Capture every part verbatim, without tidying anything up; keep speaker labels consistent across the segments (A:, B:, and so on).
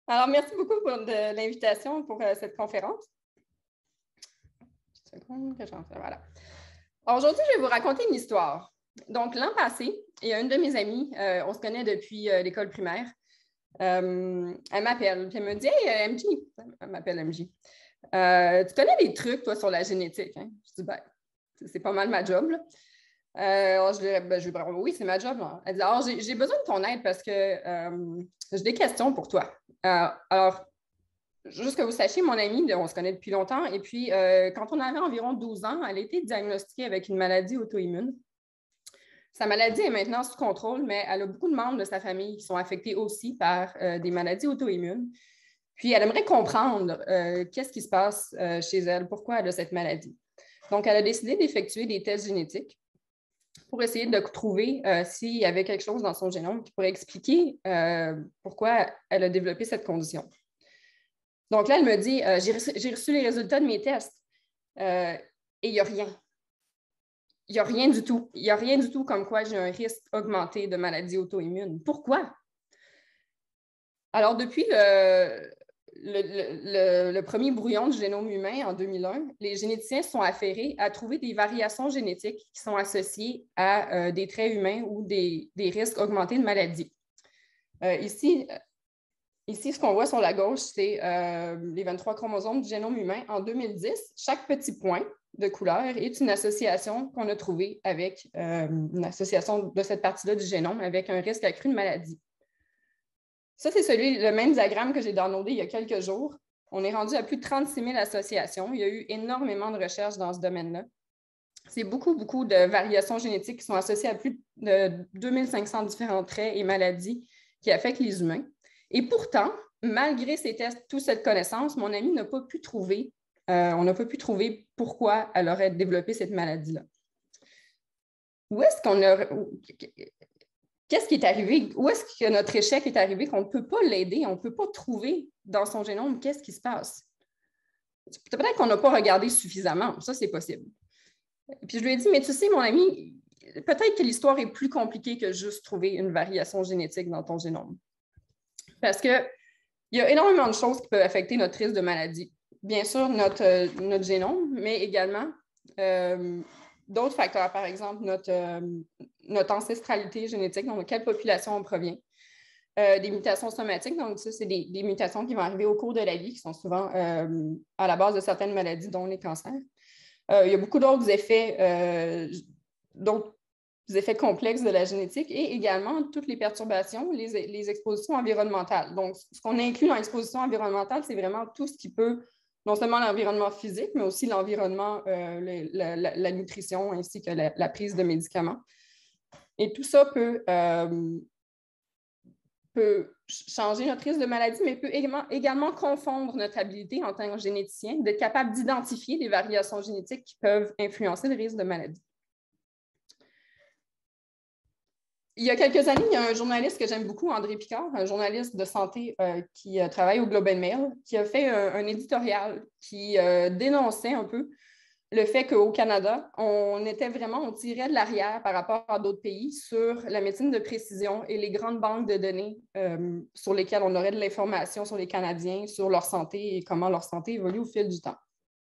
A: Alors, merci beaucoup pour de l'invitation pour euh, cette conférence. Une seconde que j'en fais, voilà. Alors, aujourd'hui, je vais vous raconter une histoire. Donc, l'an passé, il y a une de mes amies, euh, on se connaît depuis euh, l'école primaire. Euh, elle m'appelle, puis elle me dit « Hey, M J! » Elle m'appelle M J. Euh, « Tu connais des trucs, toi, sur la génétique? Hein? » Je dis « Ben, c'est pas mal ma job, là. » Euh, alors, je lui dis, ben, je lui dis, oui, c'est ma job. Là. Elle dit, alors, j'ai, j'ai besoin de ton aide parce que euh, j'ai des questions pour toi. Euh, alors, juste que vous sachiez, mon amie, on se connaît depuis longtemps, et puis euh, quand on avait environ douze ans, elle a été diagnostiquée avec une maladie auto-immune. Sa maladie est maintenant sous contrôle, mais elle a beaucoup de membres de sa famille qui sont affectés aussi par euh, des maladies auto-immunes. Puis, elle aimerait comprendre euh, qu'est-ce qui se passe euh, chez elle, pourquoi elle a cette maladie. Donc, elle a décidé d'effectuer des tests génétiques pour essayer de trouver euh, s'il y avait quelque chose dans son génome qui pourrait expliquer euh, pourquoi elle a développé cette condition. Donc là, elle me dit, euh, j'ai, reçu, j'ai reçu les résultats de mes tests euh, et il n'y a rien. Il n'y a rien du tout. Il n'y a rien du tout comme quoi j'ai un risque augmenté de maladie auto-immune. Pourquoi? Alors, depuis le, le, le, le premier brouillon du génome humain en deux mille un, les généticiens sont affairés à trouver des variations génétiques qui sont associées à euh, des traits humains ou des, des risques augmentés de maladie. Euh, ici, ici, ce qu'on voit sur la gauche, c'est euh, les vingt-trois chromosomes du génome humain. En deux mille dix, chaque petit point de couleur est une association qu'on a trouvée avec euh, une association de cette partie-là du génome avec un risque accru de maladie. Ça, c'est celui, le même diagramme que j'ai downloadé il y a quelques jours. On est rendu à plus de trente-six mille associations. Il y a eu énormément de recherches dans ce domaine-là. C'est beaucoup, beaucoup de variations génétiques qui sont associées à plus de deux mille cinq cents différents traits et maladies qui affectent les humains. Et pourtant, malgré ces tests, toute cette connaissance, mon amie n'a pas pu trouver, euh, on n'a pas pu trouver pourquoi elle aurait développé cette maladie-là. Où est-ce qu'on a... Qu'est-ce qui est arrivé? Où est-ce que notre échec est arrivé qu'on ne peut pas l'aider, on ne peut pas trouver dans son génome qu'est-ce qui se passe? Peut-être qu'on n'a pas regardé suffisamment, ça c'est possible. Puis je lui ai dit, mais tu sais, mon ami, peut-être que l'histoire est plus compliquée que juste trouver une variation génétique dans ton génome. Parce qu'il y a énormément de choses qui peuvent affecter notre risque de maladie. Bien sûr, notre, euh, notre génome, mais également euh, d'autres facteurs, par exemple, notre, euh, notre ancestralité génétique, donc de quelle population on provient. Euh, des mutations somatiques, donc ça, c'est des, des mutations qui vont arriver au cours de la vie, qui sont souvent euh, à la base de certaines maladies, dont les cancers. Euh, il y a beaucoup d'autres effets, euh, d'autres effets complexes de la génétique et également toutes les perturbations, les, les expositions environnementales. Donc, ce qu'on inclut dans l'exposition environnementale, c'est vraiment tout ce qui peut, non seulement l'environnement physique, mais aussi l'environnement, euh, le, la, la, la nutrition ainsi que la, la prise de médicaments. Et tout ça peut, euh, peut changer notre risque de maladie, mais peut également, également confondre notre habilité en tant que généticien d'être capable d'identifier des variations génétiques qui peuvent influencer le risque de maladie. Il y a quelques années, il y a un journaliste que j'aime beaucoup, André Picard, un journaliste de santé euh, qui euh, travaille au Globe and Mail, qui a fait un, un éditorial qui euh, dénonçait un peu le fait qu'au Canada, on était vraiment, on tirait de l'arrière par rapport à d'autres pays sur la médecine de précision et les grandes banques de données euh, sur lesquelles on aurait de l'information sur les Canadiens, sur leur santé et comment leur santé évolue au fil du temps.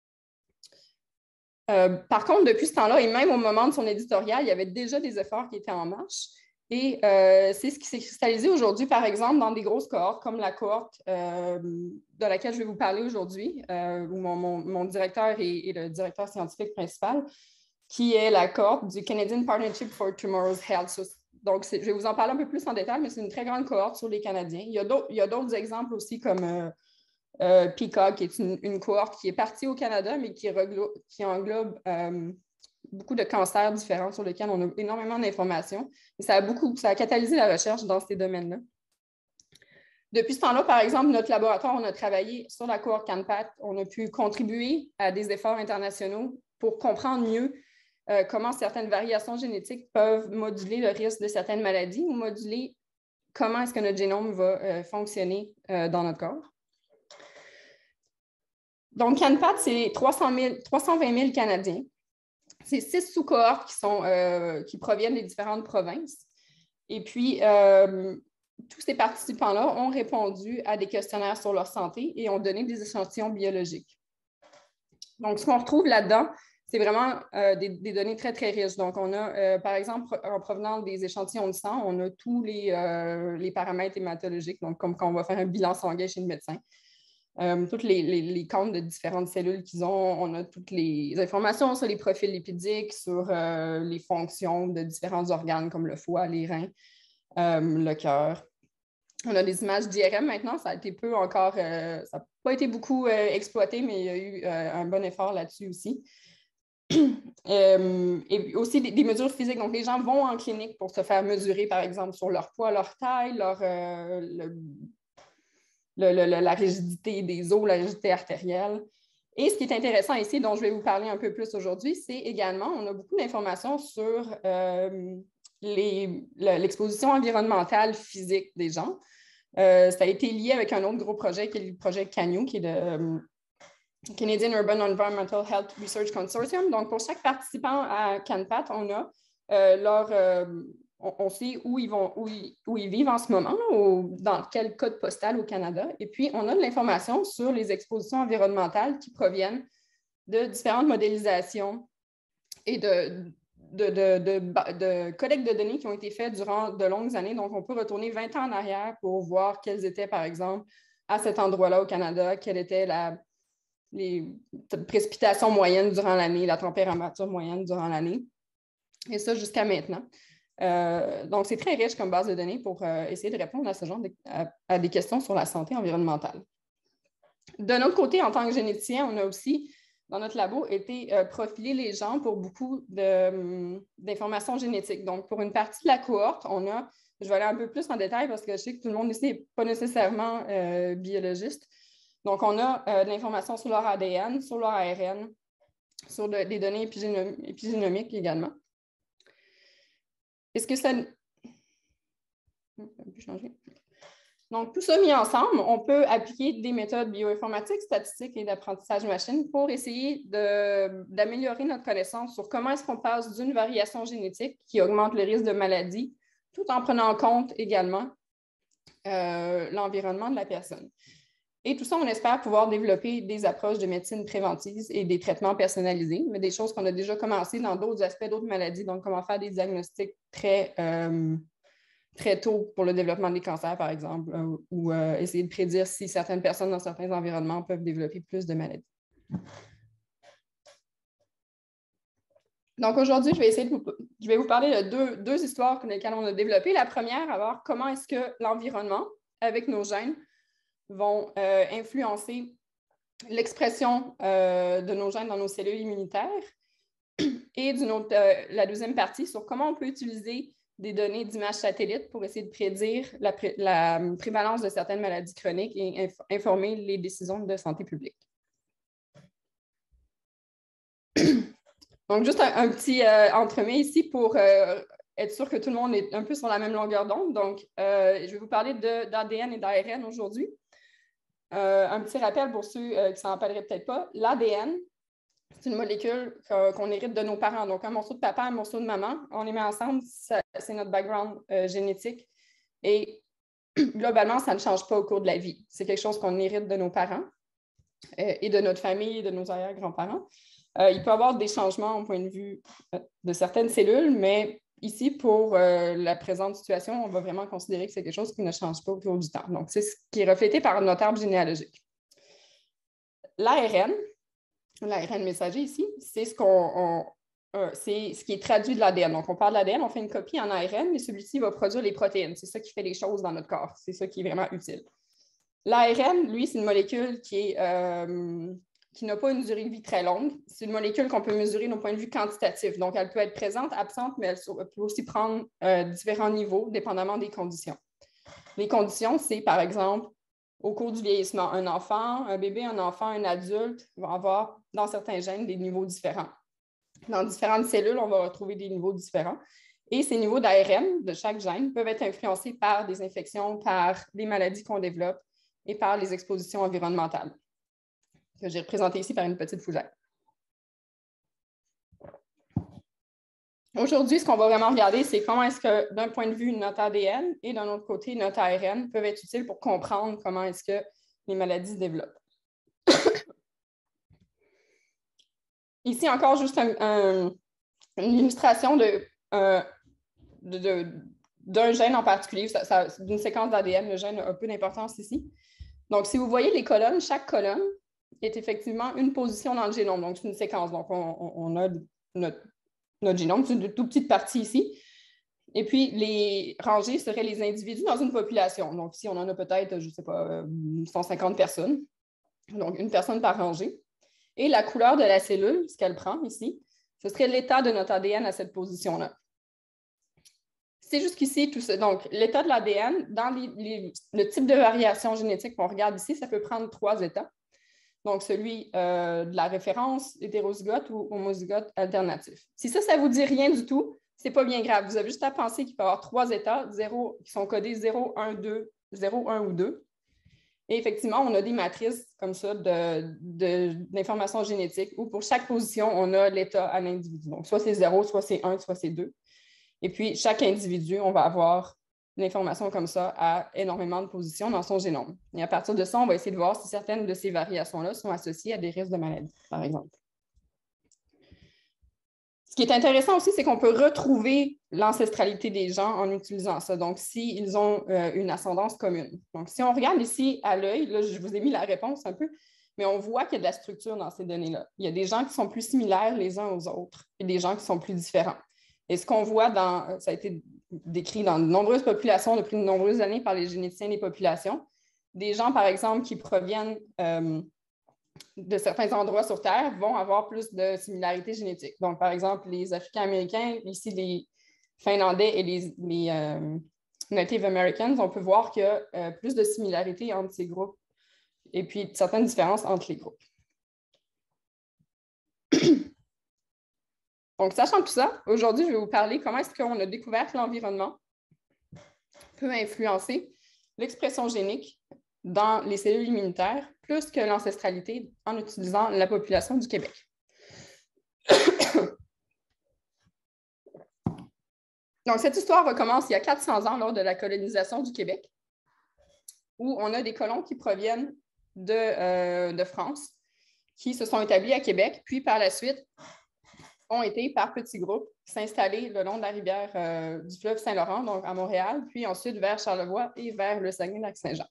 A: Euh, par contre, depuis ce temps-là, et même au moment de son éditorial, il y avait déjà des efforts qui étaient en marche. Et euh, c'est ce qui s'est cristallisé aujourd'hui, par exemple, dans des grosses cohortes comme la cohorte euh, de laquelle je vais vous parler aujourd'hui, euh, où mon, mon, mon directeur est, est le directeur scientifique principal, qui est la cohorte du Canadian Partnership for Tomorrow's Health. Donc, je vais vous en parler un peu plus en détail, mais c'est une très grande cohorte sur les Canadiens. Il y a d'autres, il y a d'autres exemples aussi comme euh, euh, PICOG, qui est une, une cohorte qui est partie au Canada, mais qui, reglo- qui englobe euh, beaucoup de cancers différents sur lesquels on a énormément d'informations. Et ça a beaucoup, ça a catalysé la recherche dans ces domaines-là. Depuis ce temps-là, par exemple, notre laboratoire, on a travaillé sur la cohorte CanPath. On a pu contribuer à des efforts internationaux pour comprendre mieux euh, comment certaines variations génétiques peuvent moduler le risque de certaines maladies ou moduler comment est-ce que notre génome va euh, fonctionner euh, dans notre corps. Donc, CanPath, c'est trois cent vingt mille Canadiens. C'est six sous-cohortes qui, sont, euh, qui proviennent des différentes provinces. Et puis, euh, tous ces participants-là ont répondu à des questionnaires sur leur santé et ont donné des échantillons biologiques. Donc, ce qu'on retrouve là-dedans, c'est vraiment euh, des, des données très, très riches. Donc, on a, euh, par exemple, en provenant des échantillons de sang, on a tous les, euh, les paramètres hématologiques, donc comme quand on va faire un bilan sanguin chez le médecin. Euh, toutes les, les, les comptes de différentes cellules qu'ils ont, on a toutes les informations sur les profils lipidiques, sur euh, les fonctions de différents organes comme le foie, les reins, euh, le cœur. On a des images d'I R M maintenant, ça a été peu encore, euh, ça n'a pas été beaucoup euh, exploité, mais il y a eu euh, un bon effort là-dessus aussi. euh, et aussi des, des mesures physiques. Donc, les gens vont en clinique pour se faire mesurer, par exemple, sur leur poids, leur taille, leur, euh, le, le, le, la rigidité des os, la rigidité artérielle. Et ce qui est intéressant ici, dont je vais vous parler un peu plus aujourd'hui, c'est également, on a beaucoup d'informations sur euh, l'exposition environnementale physique des gens. Euh, ça a été lié avec un autre gros projet qui est le projet CANU, qui est le um, Canadian Urban Environmental Health Research Consortium. Donc, pour chaque participant à CanPat, on a euh, leur... Euh, on, on sait où ils, vont, où, ils, où ils vivent en ce moment, ou dans quel code postal au Canada. Et puis, on a de l'information sur les expositions environnementales qui proviennent de différentes modélisations et de, de, de, de, de collecte de données qui ont été faites durant de longues années. Donc, on peut retourner vingt ans en arrière pour voir quelles étaient, par exemple, à cet endroit-là au Canada, quelle était la, les précipitations moyennes durant l'année, la température moyenne durant l'année. Et ça jusqu'à maintenant. Euh, donc, c'est très riche comme base de données pour euh, essayer de répondre à ce genre de, à, à des questions sur la santé environnementale. De notre côté, en tant que généticien, on a aussi, dans notre labo, été euh, profiler les gens pour beaucoup d'informations génétiques. Donc, pour une partie de la cohorte, on a, je vais aller un peu plus en détail parce que je sais que tout le monde ici n'est pas nécessairement euh, biologiste. Donc, on a euh, de l'information sur leur A D N, sur leur A R N, sur de, des données épigénom épigénomiques également. Est-ce que ça... Ça peut changer. Donc, tout ça mis ensemble, on peut appliquer des méthodes bioinformatiques, statistiques et d'apprentissage machine pour essayer d'améliorer notre connaissance sur comment est-ce qu'on passe d'une variation génétique qui augmente le risque de maladie, tout en prenant en compte également euh, l'environnement de la personne. Et tout ça, on espère pouvoir développer des approches de médecine préventive et des traitements personnalisés, mais des choses qu'on a déjà commencé dans d'autres aspects d'autres maladies, donc comment faire des diagnostics très... Euh, très tôt pour le développement des cancers, par exemple, euh, ou euh, essayer de prédire si certaines personnes dans certains environnements peuvent développer plus de maladies. Donc, aujourd'hui, je vais essayer de vous, je vais vous parler de deux, deux histoires dans lesquelles on a développé. La première, à voir comment est-ce que l'environnement, avec nos gènes, vont euh, influencer l'expression euh, de nos gènes dans nos cellules immunitaires. Et d'une autre, euh, la deuxième partie, sur comment on peut utiliser des données d'images satellites pour essayer de prédire la, pré la prévalence de certaines maladies chroniques et inf informer les décisions de santé publique. Donc, juste un, un petit euh, entremets ici pour euh, être sûr que tout le monde est un peu sur la même longueur d'onde. Donc, euh, je vais vous parler d'A D N et d'A R N aujourd'hui. Euh, un petit rappel pour ceux euh, qui ne s'en rappelleraient peut-être pas. L'A D N, c'est une molécule qu'on hérite de nos parents. Donc, un morceau de papa, un morceau de maman, on les met ensemble, c'est notre background euh, génétique. Et globalement, ça ne change pas au cours de la vie. C'est quelque chose qu'on hérite de nos parents euh, et de notre famille et de nos arrière-grands-parents. Euh, il peut y avoir des changements au point de vue euh, de certaines cellules, mais ici, pour euh, la présente situation, on va vraiment considérer que c'est quelque chose qui ne change pas au cours du temps. Donc, c'est ce qui est reflété par notre arbre généalogique. L'A R N, l'A R N messager ici, c'est ce, qu'on, euh, c'est ce qui est traduit de l'A D N. Donc, on parle de l'A D N, on fait une copie en A R N, mais celui-ci va produire les protéines. C'est ça qui fait les choses dans notre corps. C'est ça qui est vraiment utile. L'A R N, lui, c'est une molécule qui, euh, qui n'a pas une durée de vie très longue. C'est une molécule qu'on peut mesurer d'un point de vue quantitatif. Donc, elle peut être présente, absente, mais elle peut aussi prendre euh, différents niveaux, dépendamment des conditions. Les conditions, c'est, par exemple, au cours du vieillissement, un enfant, un bébé, un enfant, un adulte vont avoir, dans certains gènes, des niveaux différents. Dans différentes cellules, on va retrouver des niveaux différents. Et ces niveaux d'A R N de chaque gène peuvent être influencés par des infections, par des maladies qu'on développe et par les expositions environnementales, que j'ai représentées ici par une petite fougère. Aujourd'hui, ce qu'on va vraiment regarder, c'est comment est-ce que, d'un point de vue, notre A D N et d'un autre côté, notre A R N peuvent être utiles pour comprendre comment est-ce que les maladies se développent. Ici, encore juste un, un, une illustration de, euh, de, de, d'un gène en particulier, ça, ça, d'une séquence d'A D N. Le gène a un peu d'importance ici. Donc, si vous voyez les colonnes, chaque colonne est effectivement une position dans le génome. Donc, c'est une séquence. Donc, on, on a notre, notre génome, c'est une toute petite partie ici. Et puis, les rangées seraient les individus dans une population. Donc, ici, on en a peut-être, je ne sais pas, cent cinquante personnes. Donc, une personne par rangée. Et la couleur de la cellule, ce qu'elle prend ici, ce serait l'état de notre A D N à cette position-là. C'est jusqu'ici tout ça. Donc, l'état de l'A D N, dans les, les, le type de variation génétique qu'on regarde ici, ça peut prendre trois états. Donc, celui euh, de la référence, hétérozygote ou homozygote alternatif. Si ça, ça ne vous dit rien du tout, ce n'est pas bien grave. Vous avez juste à penser qu'il peut y avoir trois états zéro, qui sont codés zéro, un, deux, zéro, un ou deux. Et effectivement, on a des matrices comme ça d'informations génétiques où pour chaque position, on a l'état à l'individu. Donc, soit c'est zéro, soit c'est un, soit c'est deux. Et puis, chaque individu, on va avoir une information comme ça à énormément de positions dans son génome. Et à partir de ça, on va essayer de voir si certaines de ces variations-là sont associées à des risques de maladie, par exemple. Ce qui est intéressant aussi, c'est qu'on peut retrouver l'ancestralité des gens en utilisant ça. Donc, s'ils ont euh, une ascendance commune. Donc, si on regarde ici à l'œil, là, je vous ai mis la réponse un peu, mais on voit qu'il y a de la structure dans ces données-là. Il y a des gens qui sont plus similaires les uns aux autres et des gens qui sont plus différents. Et ce qu'on voit dans, ça a été décrit dans de nombreuses populations depuis de nombreuses années par les généticiens des populations, des gens, par exemple, qui proviennent euh, de certains endroits sur Terre vont avoir plus de similarités génétiques. Donc, par exemple, les Africains-Américains, ici les Finlandais et les, les euh, Native Americans, on peut voir qu'il y a euh, plus de similarités entre ces groupes et puis certaines différences entre les groupes. Donc, sachant tout ça, aujourd'hui, je vais vous parler comment est-ce qu'on a découvert que l'environnement peut influencer l'expression génique dans les cellules immunitaires, plus que l'ancestralité en utilisant la population du Québec. Donc, cette histoire recommence il y a quatre cents ans lors de la colonisation du Québec, où on a des colons qui proviennent de, euh, de France, qui se sont établis à Québec, puis par la suite ont été, par petits groupes, s'installer le long de la rivière euh, du fleuve Saint-Laurent, donc à Montréal, puis ensuite vers Charlevoix et vers le Saguenay-Lac-Saint-Jean.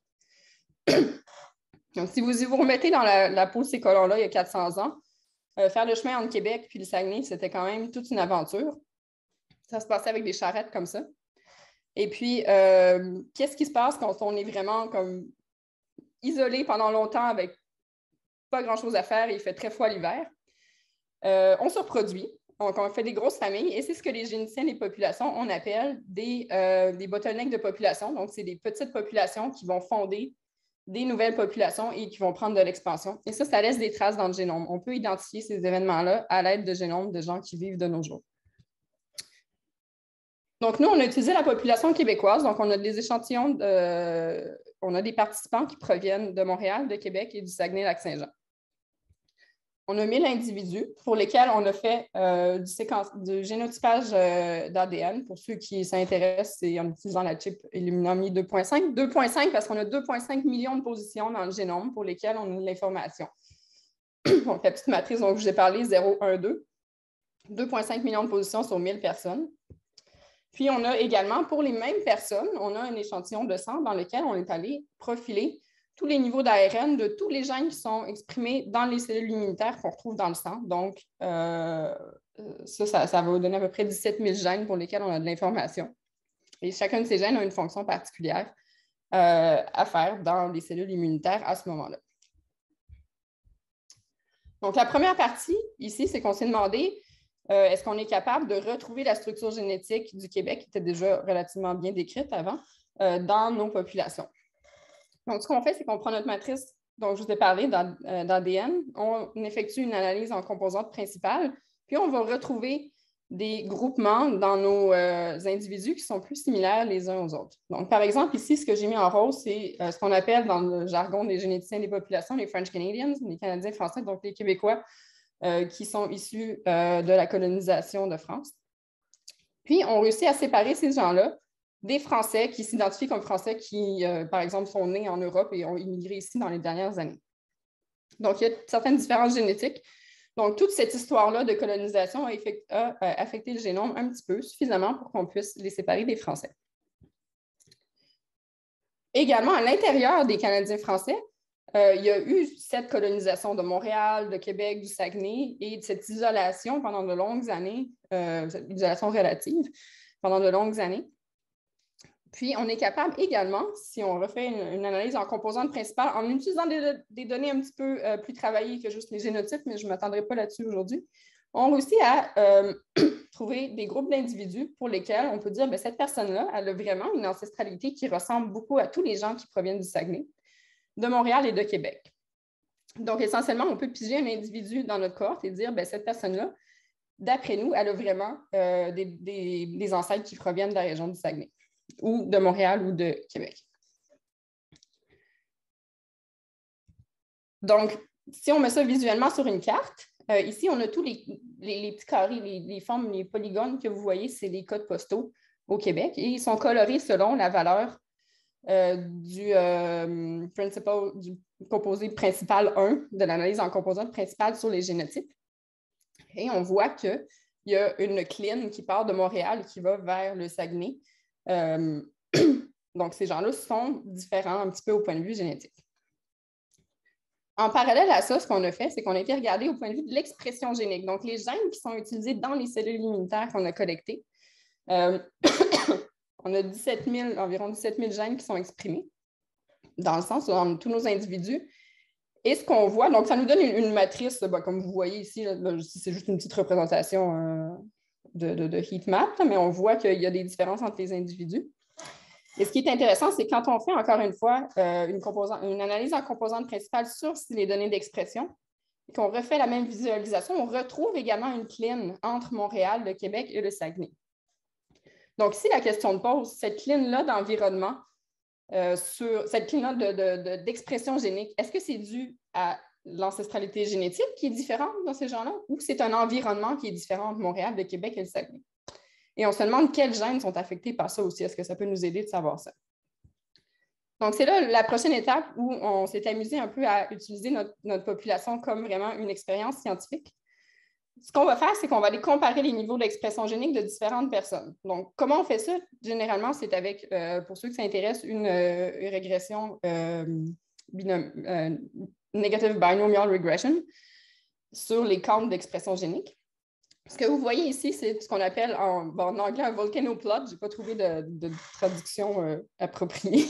A: Donc, si vous vous remettez dans la, la peau de ces colons-là il y a quatre cents ans, euh, faire le chemin entre Québec puis le Saguenay, c'était quand même toute une aventure. Ça se passait avec des charrettes comme ça. Et puis, euh, qu'est-ce qui se passe quand on est vraiment comme isolé pendant longtemps avec pas grand-chose à faire et il fait très froid l'hiver? Euh, on se reproduit, donc on fait des grosses familles et c'est ce que les généticiens des populations, on appelle des, euh, des bottlenecks de population. Donc, c'est des petites populations qui vont fonder des nouvelles populations et qui vont prendre de l'expansion. Et ça, ça laisse des traces dans le génome. On peut identifier ces événements-là à l'aide de génomes de gens qui vivent de nos jours. Donc, nous, on a utilisé la population québécoise. Donc, on a des échantillons, de, on a des participants qui proviennent de Montréal, de Québec et du Saguenay-Lac-Saint-Jean. On a mille individus pour lesquels on a fait euh, du, séquence, du génotypage euh, d'A D N. Pour ceux qui s'intéressent, c'est en utilisant la chip Illumina Mi deux point cinq. deux point cinq parce qu'on a deux virgule cinq millions de positions dans le génome pour lesquelles on a de l'information. Donc, la petite matrice dont je vous ai parlé, zéro, un, deux. deux virgule cinq millions de positions sur mille personnes. Puis, on a également, pour les mêmes personnes, on a un échantillon de sang dans lequel on est allé profiler tous les niveaux d'A R N de tous les gènes qui sont exprimés dans les cellules immunitaires qu'on retrouve dans le sang. Donc, euh, ça, ça, ça va vous donner à peu près dix-sept mille gènes pour lesquels on a de l'information. Et chacun de ces gènes a une fonction particulière euh, à faire dans les cellules immunitaires à ce moment-là. Donc, la première partie ici, c'est qu'on s'est demandé euh, est-ce qu'on est capable de retrouver la structure génétique du Québec, qui était déjà relativement bien décrite avant, euh, dans nos populations. Donc, ce qu'on fait, c'est qu'on prend notre matrice dont je vous ai parlé d'A D N, on effectue une analyse en composantes principales, puis on va retrouver des groupements dans nos euh, individus qui sont plus similaires les uns aux autres. Donc, par exemple, ici, ce que j'ai mis en rose, c'est euh, ce qu'on appelle dans le jargon des généticiens des populations, les French Canadians, les Canadiens français, donc les Québécois euh, qui sont issus euh, de la colonisation de France. Puis, on réussit à séparer ces gens-là des Français qui s'identifient comme Français qui, euh, par exemple, sont nés en Europe et ont immigré ici dans les dernières années. Donc, il y a certaines différences génétiques. Donc, toute cette histoire-là de colonisation a, effect- a, a affecté le génome un petit peu, suffisamment pour qu'on puisse les séparer des Français. Également, à l'intérieur des Canadiens français, euh, il y a eu cette colonisation de Montréal, de Québec, du Saguenay et de cette isolation pendant de longues années, euh, cette isolation relative pendant de longues années. Puis, on est capable également, si on refait une, une analyse en composantes principales, en utilisant des, des données un petit peu euh, plus travaillées que juste les génotypes, mais je ne m'attendrai pas là-dessus aujourd'hui, on réussit à euh, trouver des groupes d'individus pour lesquels on peut dire que cette personne-là, elle a vraiment une ancestralité qui ressemble beaucoup à tous les gens qui proviennent du Saguenay, de Montréal et de Québec. Donc, essentiellement, on peut piger un individu dans notre cohorte et dire, bien, cette personne-là, d'après nous, elle a vraiment euh, des, des, des ancêtres qui proviennent de la région du Saguenay, ou de Montréal ou de Québec. Donc, si on met ça visuellement sur une carte, euh, ici, on a tous les, les, les petits carrés, les, les formes, les polygones que vous voyez, c'est les codes postaux au Québec et ils sont colorés selon la valeur euh, du, euh, principal, du composé principal un de l'analyse en composante principale sur les génotypes. Et on voit qu'il y a une cline qui part de Montréal qui va vers le Saguenay. Euh, donc, ces gens-là sont différents un petit peu au point de vue génétique. En parallèle à ça, ce qu'on a fait, c'est qu'on a été regarder au point de vue de l'expression génique, donc les gènes qui sont utilisés dans les cellules immunitaires qu'on a collectées. Euh, on a dix-sept mille, environ dix-sept mille gènes qui sont exprimés dans le sens dans tous nos individus. Et ce qu'on voit, donc ça nous donne une, une matrice, ben, comme vous voyez ici, là, c'est juste une petite représentation euh, de, de, de heat map, là, mais on voit qu'il y a des différences entre les individus. Et ce qui est intéressant, c'est quand on fait encore une fois euh, une, une analyse en composante principale sur les données d'expression, et qu'on refait la même visualisation, on retrouve également une cline entre Montréal, le Québec et le Saguenay. Donc, ici, la question de pose, cette cline-là d'environnement, euh, sur cette cline-là de, de, de, d'expression génique, est-ce que c'est dû à l'ancestralité génétique qui est différente dans ces gens-là, ou c'est un environnement qui est différent entre Montréal, le Québec et le Saguenay? Et on se demande quels gènes sont affectés par ça aussi. Est-ce que ça peut nous aider de savoir ça? Donc, c'est là la prochaine étape où on s'est amusé un peu à utiliser notre, notre population comme vraiment une expérience scientifique. Ce qu'on va faire, c'est qu'on va aller comparer les niveaux d'expression génique de différentes personnes. Donc, comment on fait ça? Généralement, c'est avec, euh, pour ceux qui s'intéressent, une, euh, une régression euh, binom, euh, negative binomial regression sur les counts d'expression génique. Ce que vous voyez ici, c'est ce qu'on appelle en, bon, en anglais un volcanoplot. Je n'ai pas trouvé de, de traduction euh, appropriée.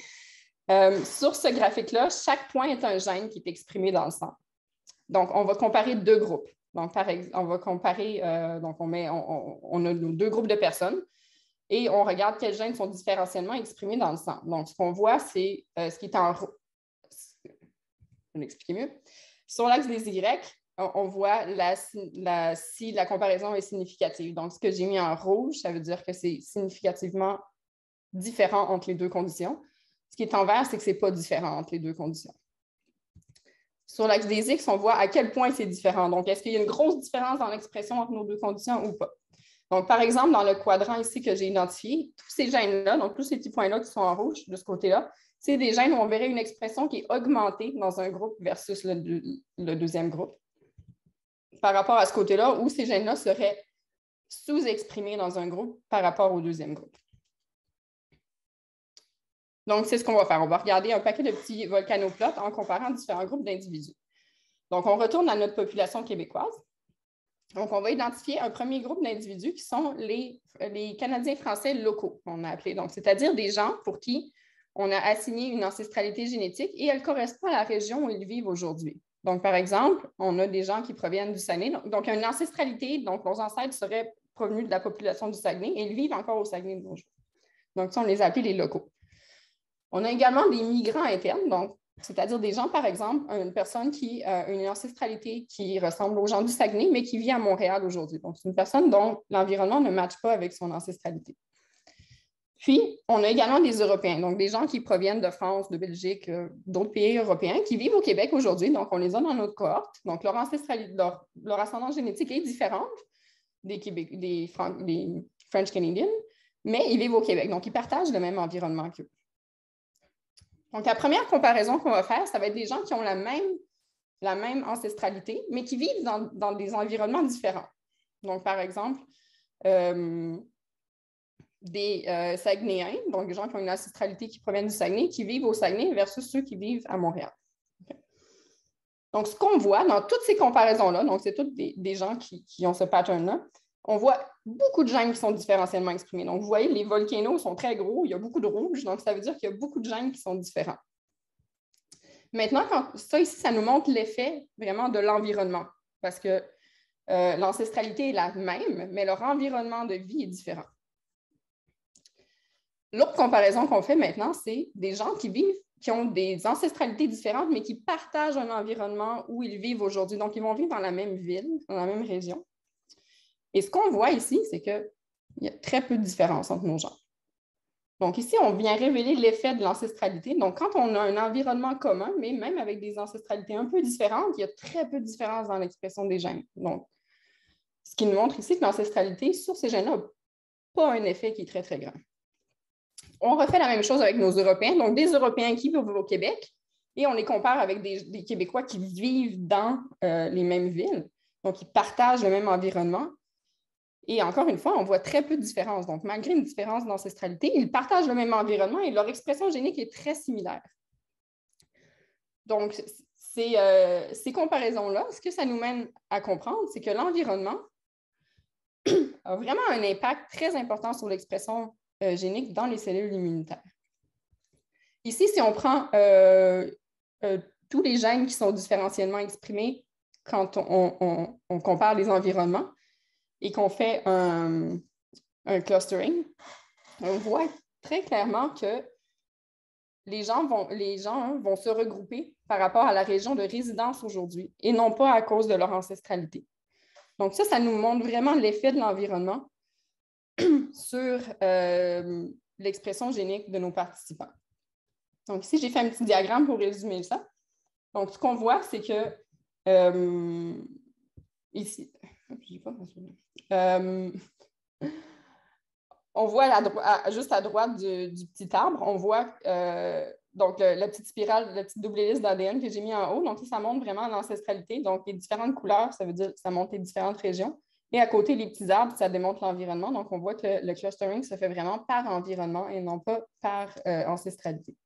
A: euh, sur ce graphique-là, chaque point est un gène qui est exprimé dans le sang. Donc, on va comparer deux groupes. Donc, par exemple, on va comparer, euh, donc on, met, on, on a nos deux groupes de personnes et on regarde quels gènes sont différentiellement exprimés dans le sang. Donc, ce qu'on voit, c'est euh, ce qui est en rouge. Je vais l'expliquer mieux. Sur l'axe des Y, on voit la, la, si la comparaison est significative. Donc, ce que j'ai mis en rouge, ça veut dire que c'est significativement différent entre les deux conditions. Ce qui est en vert, c'est que ce n'est pas différent entre les deux conditions. Sur l'axe des X, on voit à quel point c'est différent. Donc, est-ce qu'il y a une grosse différence dans l'expression entre nos deux conditions ou pas? Donc, par exemple, dans le quadrant ici que j'ai identifié, tous ces gènes-là, donc tous ces petits points-là qui sont en rouge de ce côté-là, c'est des gènes où on verrait une expression qui est augmentée dans un groupe versus le, le deuxième groupe. Par rapport à ce côté-là, où ces gènes-là seraient sous-exprimés dans un groupe par rapport au deuxième groupe. Donc, c'est ce qu'on va faire. On va regarder un paquet de petits volcanoplots en comparant différents groupes d'individus. Donc, on retourne à notre population québécoise. Donc, on va identifier un premier groupe d'individus qui sont les, les Canadiens français locaux, on a appelé. Donc, c'est-à-dire des gens pour qui on a assigné une ancestralité génétique et elle correspond à la région où ils vivent aujourd'hui. Donc, par exemple, on a des gens qui proviennent du Saguenay. Donc, une ancestralité, donc nos ancêtres seraient provenus de la population du Saguenay et ils vivent encore au Saguenay de nos jours. Donc, ça, on les a appelés les locaux. On a également des migrants internes, donc c'est-à-dire des gens, par exemple, une personne qui a une ancestralité qui ressemble aux gens du Saguenay, mais qui vit à Montréal aujourd'hui. Donc, c'est une personne dont l'environnement ne matche pas avec son ancestralité. Puis, on a également des Européens, donc des gens qui proviennent de France, de Belgique, euh, d'autres pays européens, qui vivent au Québec aujourd'hui. Donc, on les a dans notre cohorte. Donc, leur, ancestralité, leur, leur ascendance génétique est différente des, Québec, des, des French Canadian, mais ils vivent au Québec. Donc, ils partagent le même environnement qu'eux. Donc, la première comparaison qu'on va faire, ça va être des gens qui ont la même, la même ancestralité, mais qui vivent dans, dans des environnements différents. Donc, par exemple, euh, des euh, Saguenayens, donc des gens qui ont une ancestralité qui proviennent du Saguenay, qui vivent au Saguenay versus ceux qui vivent à Montréal. Okay. Donc, ce qu'on voit dans toutes ces comparaisons-là, donc c'est tous des, des gens qui, qui ont ce pattern-là, on voit beaucoup de gènes qui sont différentiellement exprimés. Donc, vous voyez, les volcanoes sont très gros, il y a beaucoup de rouge, donc ça veut dire qu'il y a beaucoup de gènes qui sont différents. Maintenant, quand, ça ici, ça nous montre l'effet vraiment de l'environnement, parce que euh, l'ancestralité est la même, mais leur environnement de vie est différent. L'autre comparaison qu'on fait maintenant, c'est des gens qui vivent, qui ont des ancestralités différentes, mais qui partagent un environnement où ils vivent aujourd'hui. Donc, ils vont vivre dans la même ville, dans la même région. Et ce qu'on voit ici, c'est qu'il y a très peu de différence entre nos genres. Donc, ici, on vient révéler l'effet de l'ancestralité. Donc, quand on a un environnement commun, mais même avec des ancestralités un peu différentes, il y a très peu de différence dans l'expression des gènes. Donc, ce qui nous montre ici que l'ancestralité sur ces gènes-là n'a pas un effet qui est très, très grand. On refait la même chose avec nos Européens, donc des Européens qui vivent au Québec, et on les compare avec des, des Québécois qui vivent dans euh, les mêmes villes, donc ils partagent le même environnement. Et encore une fois, on voit très peu de différence. Donc, malgré une différence d'ancestralité, ils partagent le même environnement et leur expression génique est très similaire. Donc, ces, euh, ces comparaisons-là, ce que ça nous mène à comprendre, c'est que l'environnement a vraiment un impact très important sur l'expression euh, génique dans les cellules immunitaires. Ici, si on prend euh, euh, tous les gènes qui sont différentiellement exprimés quand on, on, on compare les environnements, et qu'on fait un, un clustering, on voit très clairement que les gens, vont, les gens hein, vont se regrouper par rapport à la région de résidence aujourd'hui et non pas à cause de leur ancestralité. Donc ça, ça nous montre vraiment l'effet de l'environnement sur euh, l'expression génique de nos participants. Donc ici, j'ai fait un petit diagramme pour résumer ça. Donc ce qu'on voit, c'est que euh, ici, je pas euh, on voit à à, juste à droite du, du petit arbre, on voit euh, donc le, la petite spirale, la petite double hélice d'A D N que j'ai mis en haut. Donc, ça montre vraiment l'ancestralité. Donc, les différentes couleurs, ça veut dire que ça montre les différentes régions. Et à côté, les petits arbres, ça démontre l'environnement. Donc, on voit que le clustering se fait vraiment par environnement et non pas par euh, ancestralité.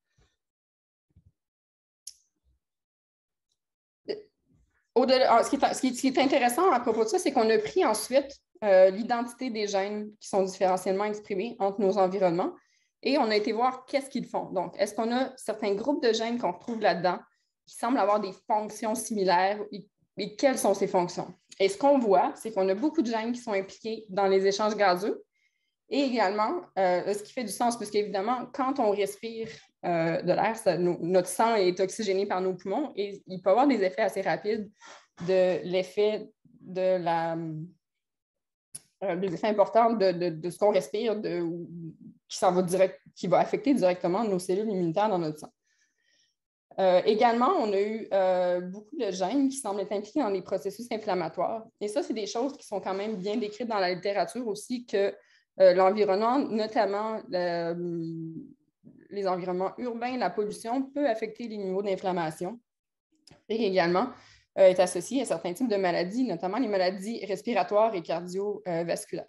A: Au-delà, ce, qui est, ce, qui est, ce qui est intéressant à propos de ça, c'est qu'on a pris ensuite euh, l'identité des gènes qui sont différentiellement exprimés entre nos environnements et on a été voir qu'est-ce qu'ils font. Donc, est-ce qu'on a certains groupes de gènes qu'on retrouve là-dedans qui semblent avoir des fonctions similaires et, et quelles sont ces fonctions? Et ce qu'on voit, c'est qu'on a beaucoup de gènes qui sont impliqués dans les échanges gazeux et également, euh, ce qui fait du sens, parce qu'évidemment, quand on respire euh, de l'air, notre sang est oxygéné par nos poumons et il peut y avoir des effets assez rapides de l'effet de la... Euh, des effets importants de, de, de ce qu'on respire, de, qui, s'en va direct, qui va affecter directement nos cellules immunitaires dans notre sang. Euh, également, on a eu euh, beaucoup de gènes qui semblent être impliqués dans les processus inflammatoires. Et ça, c'est des choses qui sont quand même bien décrites dans la littérature aussi, que euh, l'environnement, notamment le, les environnements urbains, la pollution, peut affecter les niveaux d'inflammation. Et également, euh, est associé à certains types de maladies, notamment les maladies respiratoires et cardiovasculaires.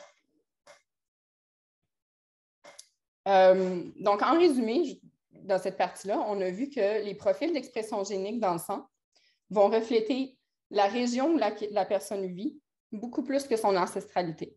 A: Euh, donc, en résumé, dans cette partie-là, on a vu que les profils d'expression génique dans le sang vont refléter la région où la, la personne vit beaucoup plus que son ancestralité.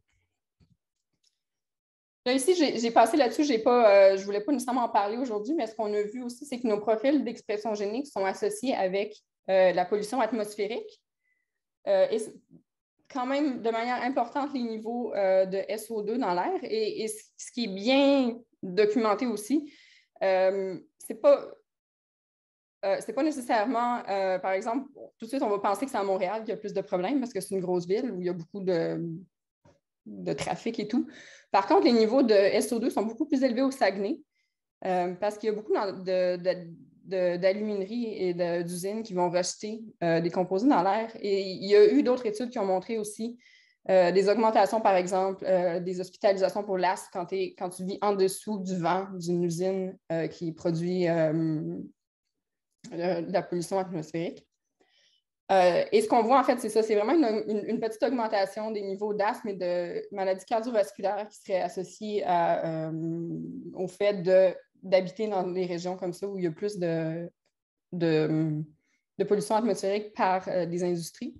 A: Là, ici, j'ai passé là-dessus, j'ai pas, euh, je ne voulais pas nécessairement en parler aujourd'hui, mais ce qu'on a vu aussi, c'est que nos profils d'expression génique sont associés avec euh, la pollution atmosphérique euh, et quand même de manière importante les niveaux euh, de S O deux dans l'air. Et, et ce qui est bien documenté aussi, euh, c'est pas, euh, c'est pas nécessairement, euh, par exemple, tout de suite, on va penser que c'est à Montréal qu'il y a plus de problèmes parce que c'est une grosse ville où il y a beaucoup de, de trafic et tout. Par contre, les niveaux de S O deux sont beaucoup plus élevés au Saguenay euh, parce qu'il y a beaucoup de, de, d'alumineries et d'usines qui vont rejeter euh, des composés dans l'air. Et il y a eu d'autres études qui ont montré aussi Euh, des augmentations, par exemple, euh, des hospitalisations pour l'asthme quand, quand tu vis en dessous du vent d'une usine euh, qui produit euh, de la pollution atmosphérique. Euh, et ce qu'on voit, en fait, c'est ça, c'est vraiment une, une, une petite augmentation des niveaux d'asthme et de maladies cardiovasculaires qui seraient associées à, euh, au fait de, d'habiter dans des régions comme ça où il y a plus de, de, de pollution atmosphérique par euh, des industries.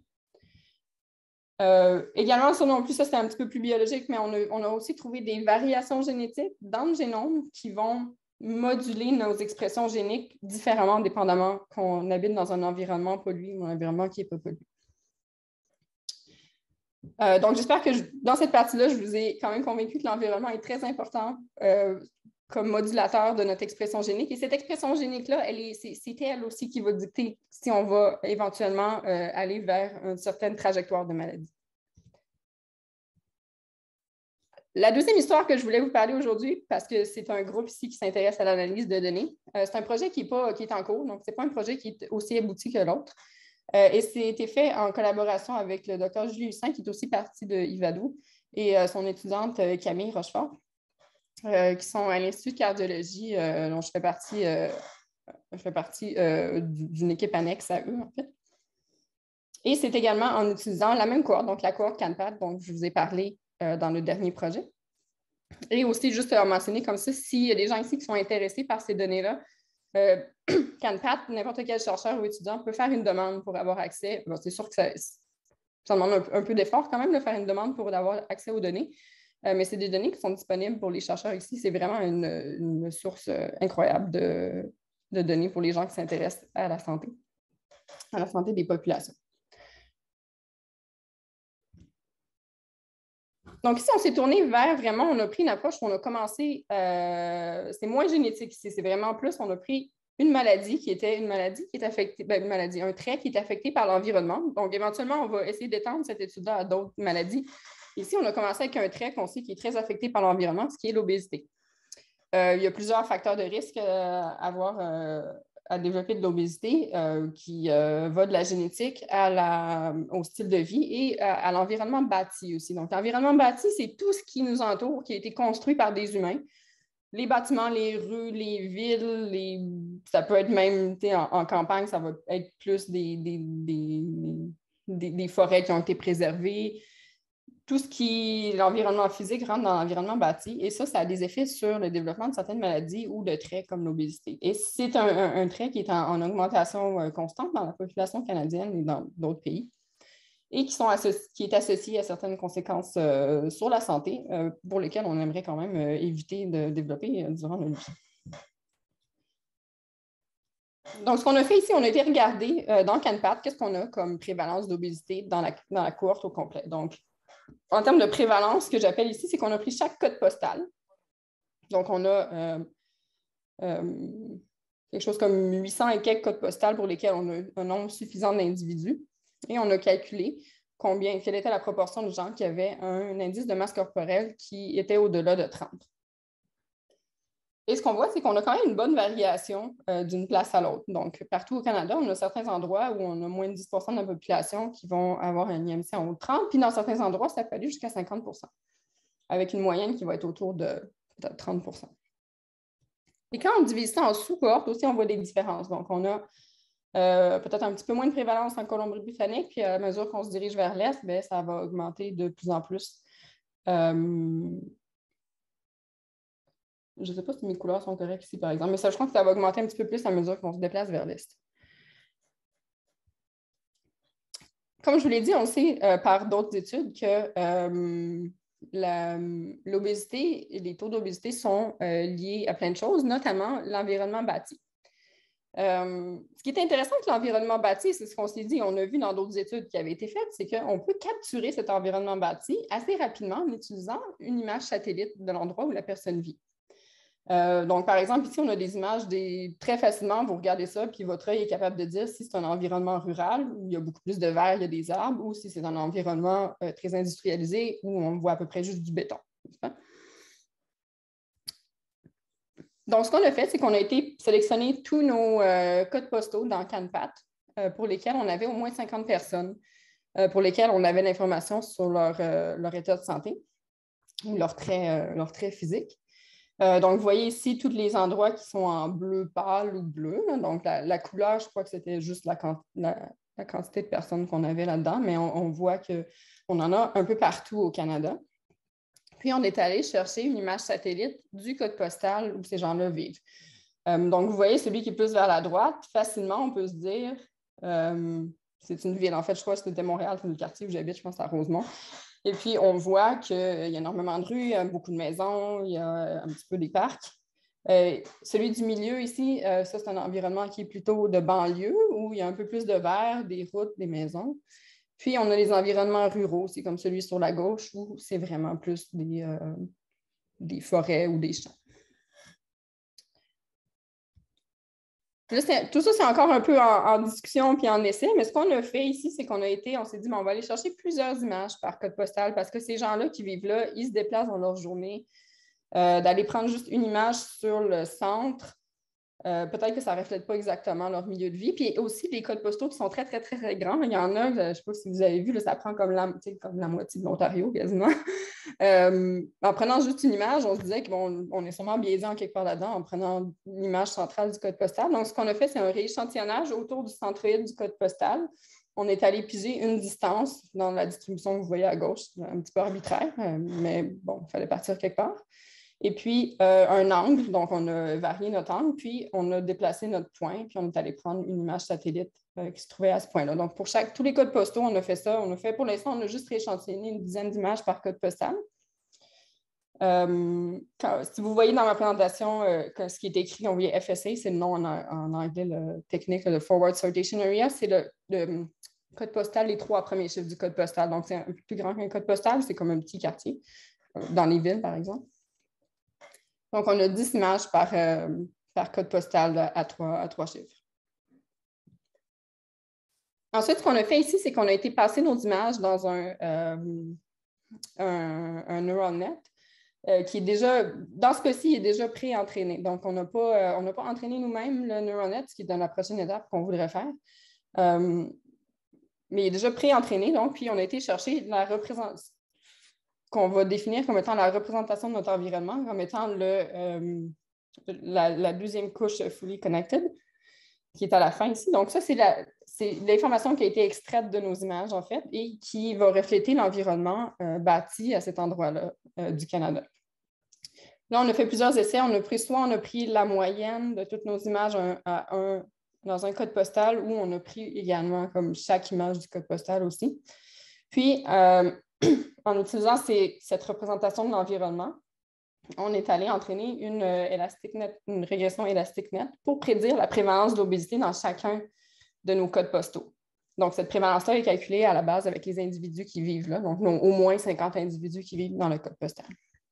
A: Euh, également, ça non plus, ça c'est un petit peu plus biologique, mais on a, on a aussi trouvé des variations génétiques dans le génome qui vont moduler nos expressions géniques différemment, dépendamment qu'on habite dans un environnement pollué ou un environnement qui n'est pas pollué. Euh, donc, j'espère que je, dans cette partie-là, je vous ai quand même convaincu que l'environnement est très important euh, comme modulateur de notre expression génique. Et cette expression génique-là, c'est elle aussi qui va dicter si on va éventuellement euh, aller vers une certaine trajectoire de maladie. La deuxième histoire que je voulais vous parler aujourd'hui, parce que c'est un groupe ici qui s'intéresse à l'analyse de données, euh, c'est un projet qui est, pas, qui est en cours, donc ce n'est pas un projet qui est aussi abouti que l'autre. Euh, et c'était fait en collaboration avec le docteur Julie Hussin, qui est aussi partie de Ivadou, et euh, son étudiante euh, Camille Rochefort, euh, qui sont à l'Institut de cardiologie, euh, dont je fais partie, euh, je fais partie euh, d'une équipe annexe à eux, en fait. Et c'est également en utilisant la même cohorte, donc la cohorte CANPAT, dont je vous ai parlé euh, dans le dernier projet. Et aussi, juste à mentionner comme ça, s'il y a des gens ici qui sont intéressés par ces données-là, euh, CANPAT, n'importe quel chercheur ou étudiant peut faire une demande pour avoir accès. Bon, c'est sûr que ça, ça demande un, un peu d'effort quand même de faire une demande pour avoir accès aux données, euh, mais c'est des données qui sont disponibles pour les chercheurs ici. C'est vraiment une, une source incroyable de, de données pour les gens qui s'intéressent à la santé, à la santé des populations. Donc ici, on s'est tourné vers vraiment, on a pris une approche où on a commencé, euh, c'est moins génétique ici, c'est vraiment plus, on a pris une maladie qui était une maladie qui est affectée, ben, une maladie, un trait qui est affecté par l'environnement. Donc éventuellement, on va essayer d'étendre cette étude-là à d'autres maladies. Ici, on a commencé avec un trait qu'on sait qui est très affecté par l'environnement, ce qui est l'obésité. Euh, il y a plusieurs facteurs de risque euh, à avoir euh, à développer de l'obésité euh, qui euh, va de la génétique à la, au style de vie et à, à l'environnement bâti aussi. Donc, l'environnement bâti, c'est tout ce qui nous entoure, qui a été construit par des humains. Les bâtiments, les rues, les villes, les... ça peut être même en, en campagne, ça va être plus des, des, des, des, des forêts qui ont été préservées. Tout ce qui, l'environnement physique rentre dans l'environnement bâti et ça, ça a des effets sur le développement de certaines maladies ou de traits comme l'obésité. Et c'est un, un, un trait qui est en, en augmentation euh, constante dans la population canadienne et dans d'autres pays et qui, sont qui est associé à certaines conséquences euh, sur la santé euh, pour lesquelles on aimerait quand même euh, éviter de développer euh, durant notre vie. Donc, ce qu'on a fait ici, on a été regarder euh, dans CANPAT, qu'est-ce qu'on a comme prévalence d'obésité dans la, dans la cohorte au complet. Donc, en termes de prévalence, ce que j'appelle ici, c'est qu'on a pris chaque code postal. Donc, on a euh, euh, quelque chose comme huit cents et quelques codes postales pour lesquels on a un nombre suffisant d'individus. Et on a calculé combien, quelle était la proportion de gens qui avaient un indice de masse corporelle qui était au-delà de trente. Et ce qu'on voit, c'est qu'on a quand même une bonne variation euh, d'une place à l'autre. Donc, partout au Canada, on a certains endroits où on a moins de dix pour cent de la population qui vont avoir un I M C en haut de trente, puis dans certains endroits, ça peut aller jusqu'à cinquante pour cent, avec une moyenne qui va être autour de peut-être trente pour cent. Et quand on divise ça en sous-cohortes aussi, on voit des différences. Donc, on a euh, peut-être un petit peu moins de prévalence en Colombie-Britannique, puis à mesure qu'on se dirige vers l'Est, bien, ça va augmenter de plus en plus. Euh, Je ne sais pas si mes couleurs sont correctes ici, par exemple, mais ça, je crois que ça va augmenter un petit peu plus à mesure qu'on se déplace vers l'Est. Comme je vous l'ai dit, on sait euh, par d'autres études que euh, l'obésité et les taux d'obésité sont euh, liés à plein de choses, notamment l'environnement bâti. Euh, ce qui est intéressant avec l'environnement bâti, c'est ce qu'on s'est dit, on a vu dans d'autres études qui avaient été faites, c'est qu'on peut capturer cet environnement bâti assez rapidement en utilisant une image satellite de l'endroit où la personne vit. Euh, donc, par exemple, ici, on a des images des... très facilement, vous regardez ça, puis votre œil est capable de dire si c'est un environnement rural où il y a beaucoup plus de verre, il y a des arbres, ou si c'est un environnement euh, très industrialisé où on voit à peu près juste du béton. Donc, ce qu'on a fait, c'est qu'on a été sélectionner tous nos euh, codes postaux dans CANPAT euh, pour lesquels on avait au moins cinquante personnes euh, pour lesquels on avait l'information sur leur, euh, leur état de santé ou leur trait, euh, leur trait physique. Euh, donc, vous voyez ici tous les endroits qui sont en bleu pâle ou bleu. Là. Donc, la, la couleur, je crois que c'était juste la, la, la quantité de personnes qu'on avait là-dedans, mais on, on voit qu'on en a un peu partout au Canada. Puis, on est allé chercher une image satellite du code postal où ces gens-là vivent. Euh, donc, vous voyez, celui qui est plus vers la droite, facilement, on peut se dire, euh, c'est une ville. En fait, je crois que c'était Montréal, c'est le quartier où j'habite, je pense à Rosemont. Et puis, on voit qu'il y a énormément de rues, il y a beaucoup de maisons, il y a un petit peu des parcs. Euh, celui du milieu ici, euh, ça, c'est un environnement qui est plutôt de banlieue, où il y a un peu plus de verre, des routes, des maisons. Puis, on a les environnements ruraux, c'est comme celui sur la gauche, où c'est vraiment plus des, euh, des forêts ou des champs. Là, tout ça, c'est encore un peu en, en discussion puis en essai, mais ce qu'on a fait ici, c'est qu'on a été, on s'est dit, bon, on va aller chercher plusieurs images par code postal parce que ces gens-là qui vivent là, ils se déplacent dans leur journée. Euh, d'aller prendre juste une image sur le centre, euh, peut-être que ça ne reflète pas exactement leur milieu de vie. Puis aussi, les codes postaux qui sont très, très, très, très grands. Il y en a, je ne sais pas si vous avez vu, là, ça prend comme la, comme la moitié de l'Ontario quasiment. Euh, en prenant juste une image, on se disait qu'on on est sûrement biaisé en quelque part là-dedans en prenant l'image centrale du code postal. Donc, ce qu'on a fait, c'est un rééchantillonnage autour du centroïde du code postal. On est allé piger une distance dans la distribution que vous voyez à gauche, un petit peu arbitraire, mais bon, il fallait partir quelque part. Et puis, euh, un angle, donc on a varié notre angle, puis on a déplacé notre point, puis on est allé prendre une image satellite euh, qui se trouvait à ce point-là. Donc, pour chaque, tous les codes postaux, on a fait ça. On a fait, pour l'instant, on a juste rééchantillonné une dizaine d'images par code postal. Euh, quand, si vous voyez dans ma présentation, euh, ce qui est écrit, on voyait F S A, c'est le nom en, en anglais le technique, le Forward Sortation Area, c'est le, le code postal, les trois premiers chiffres du code postal. Donc, c'est un peu plus grand qu'un code postal, c'est comme un petit quartier, dans les villes, par exemple. Donc, on a dix images par, euh, par code postal à trois, à trois chiffres. Ensuite, ce qu'on a fait ici, c'est qu'on a été passer nos images dans un, euh, un, un neural net euh, qui est déjà, dans ce cas-ci, il est déjà pré-entraîné. Donc, on n'a pas, euh, on n'a pas entraîné nous-mêmes le neural net, ce qui est dans la prochaine étape qu'on voudrait faire. Euh, mais il est déjà pré-entraîné, donc, puis on a été chercher la représentation qu'on va définir comme étant la représentation de notre environnement, comme étant le, euh, la, la deuxième couche fully connected, qui est à la fin ici. Donc, ça, c'est l'information qui a été extraite de nos images, en fait, et qui va refléter l'environnement euh, bâti à cet endroit-là euh, du Canada. Là, on a fait plusieurs essais. On a pris soit on a pris la moyenne de toutes nos images un, à un, dans un code postal, ou on a pris également comme chaque image du code postal aussi. Puis, euh, en utilisant ces, cette représentation de l'environnement, on est allé entraîner une, euh, net, une régression élastique net pour prédire la prévalence de l'obésité dans chacun de nos codes postaux. Donc, cette prévalence-là est calculée à la base avec les individus qui vivent là, donc non, au moins cinquante individus qui vivent dans le code postal.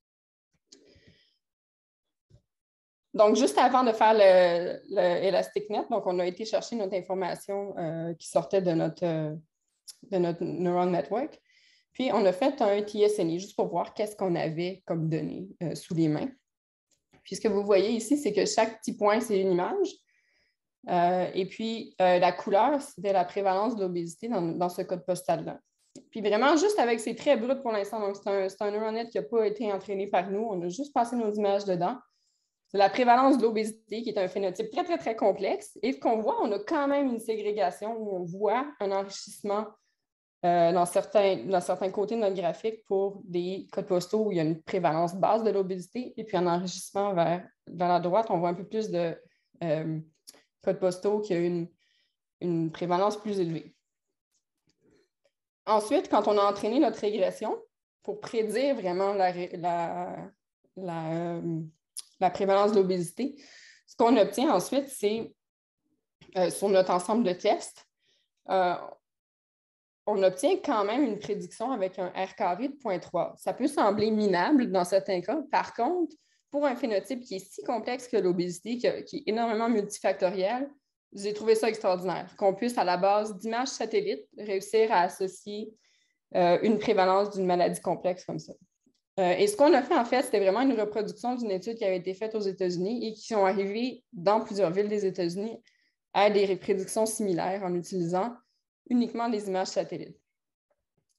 A: Donc, juste avant de faire le, le ElasticNet, donc on a été chercher notre information euh, qui sortait de notre, euh, de notre neural network. Puis, on a fait un T S N I juste pour voir qu'est-ce qu'on avait comme données euh, sous les mains. Puis, ce que vous voyez ici, c'est que chaque petit point, c'est une image. Euh, et puis, euh, la couleur, c'était la prévalence de l'obésité dans, dans ce code postal-là. Puis, vraiment, juste avec ces traits bruts pour l'instant, donc c'est un, c'est un neural net qui n'a pas été entraîné par nous. On a juste passé nos images dedans. C'est la prévalence de l'obésité qui est un phénotype très, très, très complexe. Et ce qu'on voit, on a quand même une ségrégation où on voit un enrichissement Euh, dans, certains, dans certains côtés de notre graphique pour des codes postaux où il y a une prévalence basse de l'obésité et puis en enrichissement vers, vers la droite, on voit un peu plus de euh, codes postaux qui ont une, une prévalence plus élevée. Ensuite, quand on a entraîné notre régression pour prédire vraiment la, la, la, euh, la prévalence de l'obésité, ce qu'on obtient ensuite, c'est euh, sur notre ensemble de tests, euh, on obtient quand même une prédiction avec un R carré de zéro virgule trois. Ça peut sembler minable dans certains cas. Par contre, pour un phénotype qui est si complexe que l'obésité, qui, qui est énormément multifactoriel, j'ai trouvé ça extraordinaire, qu'on puisse, à la base d'images satellites, réussir à associer euh, une prévalence d'une maladie complexe comme ça. Euh, et ce qu'on a fait, en fait, c'était vraiment une reproduction d'une étude qui avait été faite aux États-Unis et qui sont arrivées dans plusieurs villes des États-Unis à des prédictions similaires en utilisant uniquement des images satellites.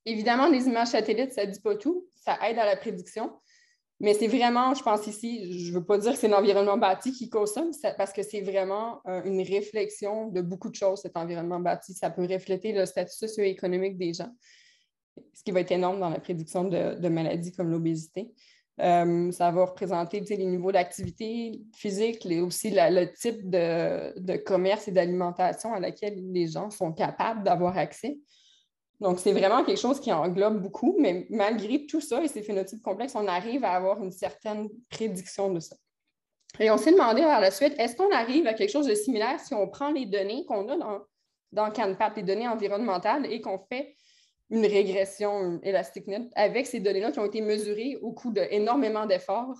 A: Évidemment, les images satellites, ça ne dit pas tout, ça aide à la prédiction, mais c'est vraiment, je pense ici, je ne veux pas dire que c'est l'environnement bâti qui cause ça, parce que c'est vraiment euh, une réflexion de beaucoup de choses, cet environnement bâti. Ça peut refléter le statut socio-économique des gens, ce qui va être énorme dans la prédiction de, de maladies comme l'obésité. Euh, ça va représenter les niveaux d'activité physique, mais aussi la, le type de, de commerce et d'alimentation à laquelle les gens sont capables d'avoir accès. Donc, c'est vraiment quelque chose qui englobe beaucoup, mais malgré tout ça et ces phénotypes complexes, on arrive à avoir une certaine prédiction de ça. Et on s'est demandé par la suite, est-ce qu'on arrive à quelque chose de similaire si on prend les données qu'on a dans, dans CanPat, les données environnementales, et qu'on fait une régression ElasticNet avec ces données-là qui ont été mesurées au coût d'énormément d'efforts.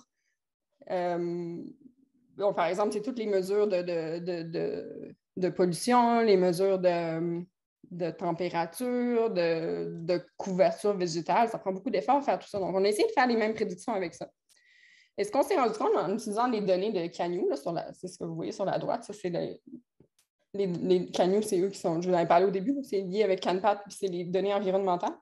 A: Euh, bon, par exemple, c'est toutes les mesures de, de, de, de, de pollution, les mesures de, de température, de, de couverture végétale. Ça prend beaucoup d'efforts à faire tout ça. Donc, on a essayé de faire les mêmes prédictions avec ça. Et ce qu'on s'est rendu compte en utilisant les données de Canyon, c'est ce que vous voyez sur la droite, ça c'est les, les, les Canyon, c'est eux qui sont, je vous en ai parlé au début, c'est lié avec CanPat, puis c'est les données environnementales.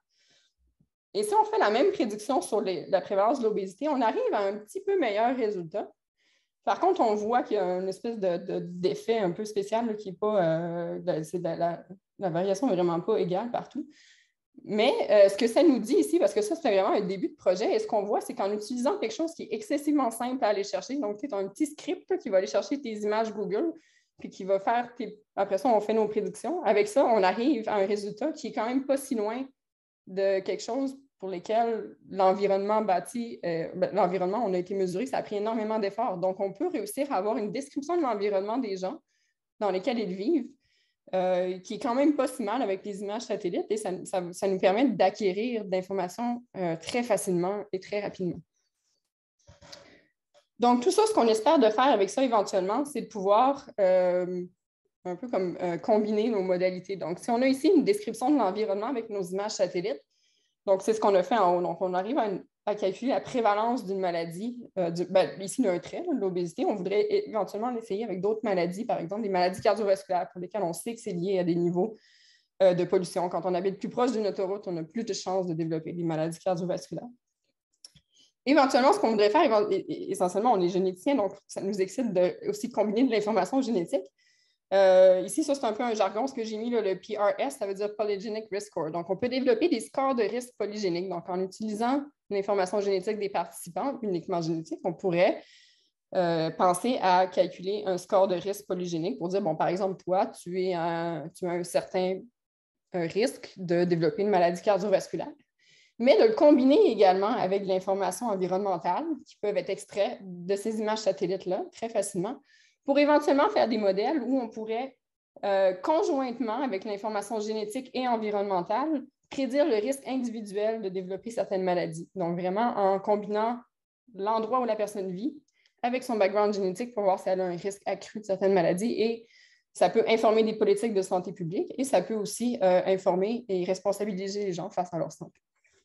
A: Et si on fait la même prédiction sur les, la prévalence de l'obésité, on arrive à un petit peu meilleur résultat. Par contre, on voit qu'il y a une espèce de, de, d'effet un peu spécial là, qui n'est pas, euh, c'est de la, la variation n'est vraiment pas égale partout. Mais euh, ce que ça nous dit ici, parce que ça, c'était vraiment un début de projet, et ce qu'on voit, c'est qu'en utilisant quelque chose qui est excessivement simple à aller chercher, donc tu as un petit script là, qui va aller chercher tes images Google, puis qui va faire, tes... après ça, on fait nos prédictions. Avec ça, on arrive à un résultat qui est quand même pas si loin de quelque chose pour lequel l'environnement bâti, euh, l'environnement, on a été mesuré, ça a pris énormément d'efforts. Donc, on peut réussir à avoir une description de l'environnement des gens dans lesquels ils vivent, Euh, qui est quand même pas si mal avec les images satellites, et ça, ça, ça nous permet d'acquérir d'informations euh, très facilement et très rapidement. Donc, tout ça, ce qu'on espère de faire avec ça éventuellement, c'est de pouvoir euh, un peu comme euh, combiner nos modalités. Donc, si on a ici une description de l'environnement avec nos images satellites, donc c'est ce qu'on a fait en haut. Donc, on arrive à, une, à calculer la prévalence d'une maladie. Euh, du, ben, ici, il y a un trait, là, l'obésité. On voudrait éventuellement l'essayer avec d'autres maladies, par exemple des maladies cardiovasculaires pour lesquelles on sait que c'est lié à des niveaux euh, de pollution. Quand on habite plus proche d'une autoroute, on a plus de chances de développer des maladies cardiovasculaires. Éventuellement, ce qu'on voudrait faire, essentiellement, on est généticien, donc ça nous excite de, aussi de combiner de l'information génétique. Euh, ici, ça, c'est un peu un jargon, ce que j'ai mis, là, le P R S, ça veut dire Polygenic Risk Score. Donc, on peut développer des scores de risque polygéniques. Donc, en utilisant l'information génétique des participants, uniquement génétique, on pourrait euh, penser à calculer un score de risque polygénique pour dire, bon, par exemple, toi, tu, es un, tu as un certain un risque de développer une maladie cardiovasculaire, mais de le combiner également avec de l'information environnementale qui peuvent être extraites de ces images satellites-là très facilement, pour éventuellement faire des modèles où on pourrait, euh, conjointement avec l'information génétique et environnementale, prédire le risque individuel de développer certaines maladies. Donc, vraiment en combinant l'endroit où la personne vit avec son background génétique pour voir si elle a un risque accru de certaines maladies. Et ça peut informer des politiques de santé publique et ça peut aussi euh, informer et responsabiliser les gens face à leur santé.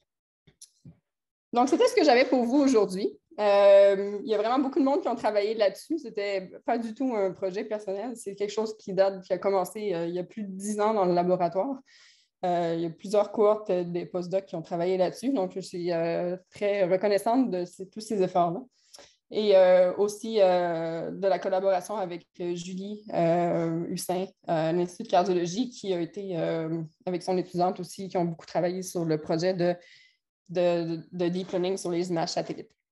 A: Donc, c'était ce que j'avais pour vous aujourd'hui. Euh, il y a vraiment beaucoup de monde qui ont travaillé là-dessus. C'était pas du tout un projet personnel. C'est quelque chose qui date, qui a commencé euh, il y a plus de dix ans dans le laboratoire. Euh, il y a plusieurs cohortes des postdocs qui ont travaillé là-dessus. Donc, je suis euh, très reconnaissante de ces, tous ces efforts-là. Et euh, aussi euh, de la collaboration avec Julie euh, Hussin à l'Institut de cardiologie, qui a été, euh, avec son étudiante aussi, qui ont beaucoup travaillé sur le projet de de, de deep learning sur les images satellites.